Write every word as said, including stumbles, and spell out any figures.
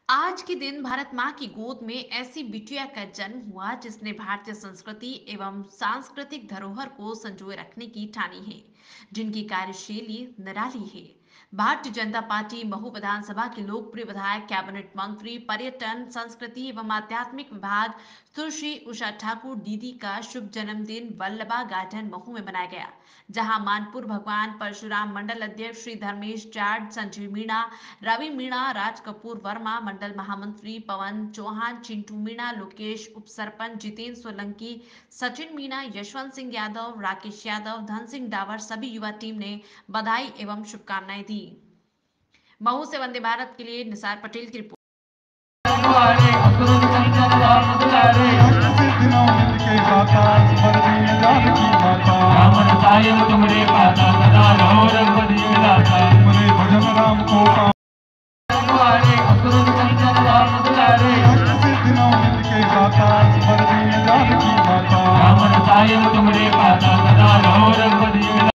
आज के दिन भारत माँ की गोद में ऐसी बिटिया का जन्म हुआ जिसने भारतीय संस्कृति एवं सांस्कृतिक धरोहर को संजोए रखने की ठानी है, जिनकी कार्यशैली निराली है। भारतीय जनता पार्टी महू विधानसभा के लोकप्रिय विधायक, कैबिनेट मंत्री, पर्यटन, संस्कृति एवं आध्यात्मिक विभाग सुश्री उषा ठाकुर दीदी का शुभ जन्मदिन वल्लभा गार्डन महू में मनाया गया, जहां मानपुर भगवान परशुराम मंडल अध्यक्ष श्री धर्मेश जाट, संजीव मीणा, रवि मीणा, राज कपूर वर्मा, मंडल महामंत्री पवन चौहान, चिंटू मीणा, लोकेश उप सरपंच, जितेंद्र सोलंकी, सचिन मीणा, यशवंत सिंह यादव, राकेश यादव, धन सिंह डावर सभी युवा टीम ने बधाई एवं शुभकामनाएं दी। महू से वंदे भारत के लिए निसार पटेल की रिपोर्ट। तुमरे पाता सदा रहो रघुपति विलासा तुमरे भजन राम को दुलारे असुर संजन राम दुलारे सिद्ध नौ नित के गाता स्मर दीन जानकी माता राम रसायन तुमरे पाता सदा रहो रघुपति